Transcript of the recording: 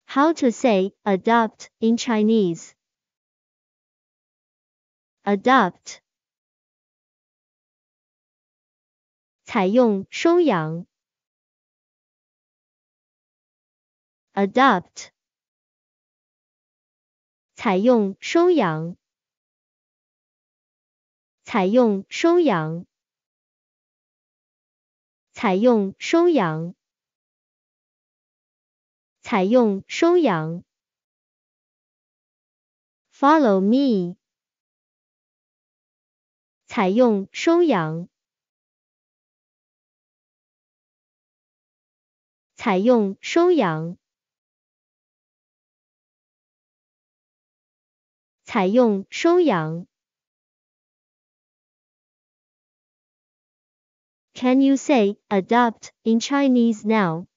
How to say adopt in Chinese? Adopt 采用收养 Adopt 采用收养采用收养采用收养采用收养 Follow me 采用收养采用收养采用收养 Can you say adopt in Chinese now?